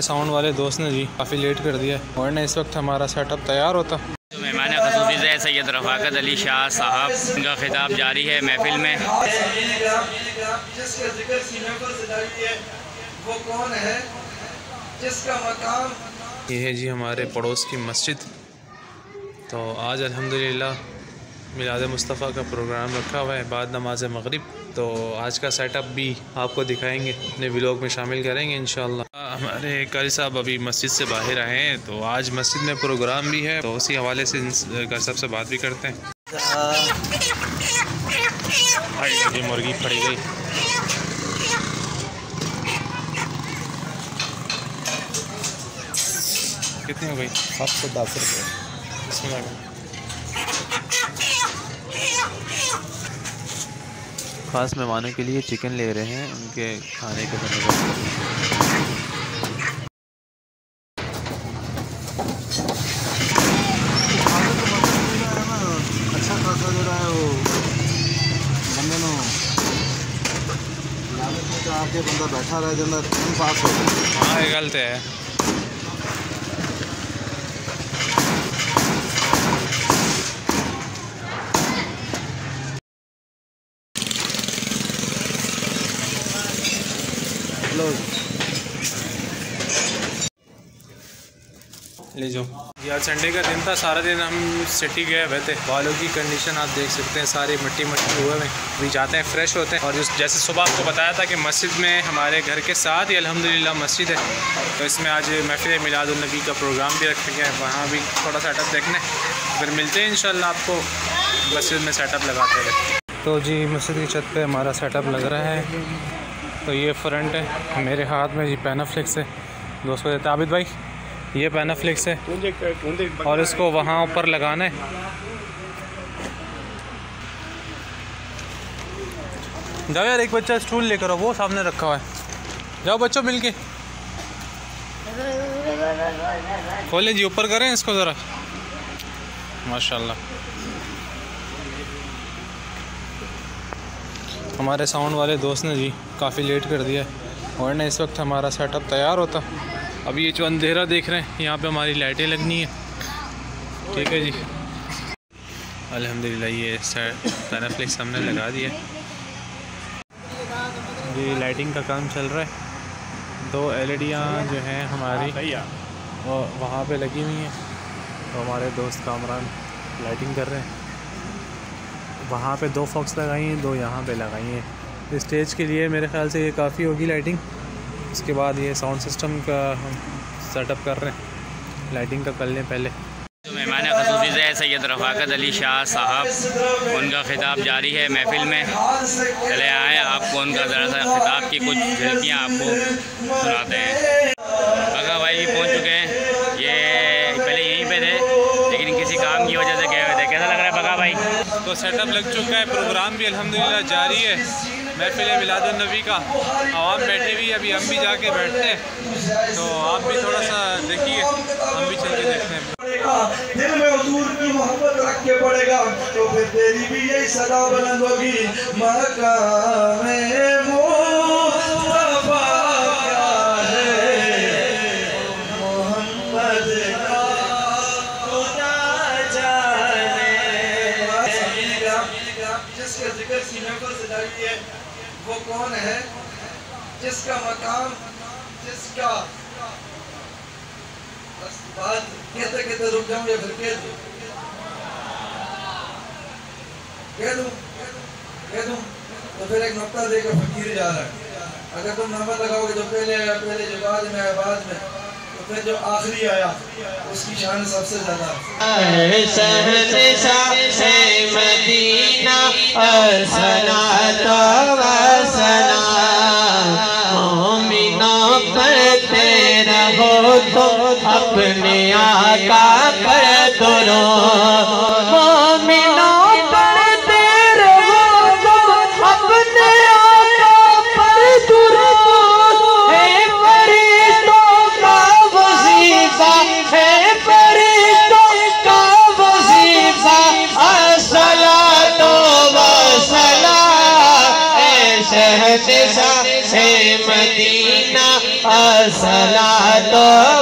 Sound वाले दोस्त ने जी काफ़ी लेट कर दिया है, वरना इस वक्त हमारा सेटअप तैयार होता। तो मेहमान ख़ुसूसी है सैयद रफ़ाकत अली शाह साहब, उनका खिताब जारी है महफिल में। वो कौन है जिसका मकाम। ये है जी हमारे पड़ोस की मस्जिद। तो आज अल्हम्दुलिल्लाह मिलाद मुस्तफ़ा का प्रोग्राम रखा हुआ है बाद नमाज मगरिब। तो आज का सेटअप भी आपको दिखाएंगे, अपने व्लॉग में शामिल करेंगे इंशाअल्लाह। हमारे कारी साहब अभी मस्जिद से बाहर आए हैं, तो आज मस्जिद में प्रोग्राम भी है, तो उसी हवाले से कारी साहब से बात भी करते हैं। जी मुर्गी फड़ी गई। कितनी हो गई? 710 रुपये। इसमें ख़ास मेहमानों के लिए चिकन ले रहे हैं, उनके खाने के बंदोबस्त। अच्छा खासा जो है वो बंदे नो लालच में तो आपके बंदा बैठा रहे जंदा टाइम पास हो। हाँ ये गलत है। ले जाओ। यार संडे का दिन था, सारा दिन हम सिटी गए हुए थे। बालों की कंडीशन आप देख सकते हैं, सारे मिट्टी हुए हैं। अभी जाते हैं, फ्रेश होते हैं। और जैसे सुबह आपको बताया था कि मस्जिद में हमारे घर के साथ ही अल्हम्दुलिल्लाह मस्जिद है, तो इसमें आज महफिल मिलादुन्नबी का प्रोग्राम भी रखा गया है। वहाँ भी थोड़ा सेटअप देखने, फिर मिलते हैं इंशाल्लाह आपको मस्जिद में सेटअप लगाते हुए। तो जी मस्जिद की छत पर हमारा सेटअप लग रहा है। तो ये फ्रंट है, मेरे हाथ में जी पैनाफ्लिक्स है, दोस्त को देते हैं। आबिद भाई ये पैनाफ्लिक्स है और इसको वहाँ ऊपर लगाना है। जाओ यार, एक बच्चा स्टूल लेकर आओ, वो सामने रखा हुआ है। जाओ बच्चों मिलके खोलें जी, ऊपर करें इसको ज़रा। माशाल्लाह हमारे साउंड वाले दोस्त ने जी काफ़ी लेट कर दिया है, वरना इस वक्त हमारा सेटअप तैयार होता। अभी ये जो अंधेरा देख रहे हैं, यहाँ पे हमारी लाइटें लगनी है। ठीक है जी, अल्हम्दुलिल्लाह ये पैनाफ्लिक्स हमने लगा दिया जी। लाइटिंग का काम चल रहा है। 2 एलईडियाँ जो हैं हमारी वो वहाँ पे लगी हुई हैं, तो हमारे दोस्त कामरान लाइटिंग कर रहे हैं। वहाँ पे 2 फॉक्स लगाई हैं, 2 यहाँ पे लगाई हैं। स्टेज के लिए मेरे ख्याल से ये काफ़ी होगी लाइटिंग। उसके बाद ये साउंड सिस्टम का हम सेटअप कर रहे हैं, लाइटिंग का कर लें पहले। तो मेहमान ख़ुसूसी है सैयद रफ़ाकत अली शाह साहब, उनका खिताब जारी है महफिल में। चले आए आपको उनका ज़रा सा खिताब की कुछ झलकियाँ आपको सुनाते हैं। बगा भाई भी पहुँच चुके हैं, ये पहले यहीं पे थे लेकिन किसी काम की वजह से गए हुए थे। कैसा लग रहा है बगा भाई? तो सेटअप लग चुका है, प्रोग्राम भी अल्हम्दुलिल्लाह जारी है। महफिल मिलादुन्नबी का आवाम बैठी हुई है, अभी हम भी जाके बैठते हैं। तो आप भी थोड़ा सा देखिए, हम भी चल के देखते हैं। दिल में हुजूर की मोहब्बत रख के पड़ेगा तो फिर तेरी भी यही सदा बुलंद होगी। मकामे मुस्तफा क्या है, मोहम्मद का खुदा जाने। जिसका जिक्र सीने पर सजाई है, वो कौन है जिसका मकाम, जिसका बस बात कहते कहते रुक जाऊं या फिर कह दूं तो फिर एक नुक्ता देकर फकीर जा रहा है। अगर तुम नंबर लगाओगे तो पहले आया, पहले जो बाद में आया बाद में, तो फिर जो आखिरी आया उसकी शान सबसे ज्यादा। मदीना असना तो वसना मोमिनों करते रहो तो अपने आका पर दुरो। मोमिनों करते रहो तो अपने आका पर दुरो। है फरिश्तों का वजीफा, है फरिश्तों का वजीफा अस्सलातो वस्सलाम। शहंशाह मदीना सलातो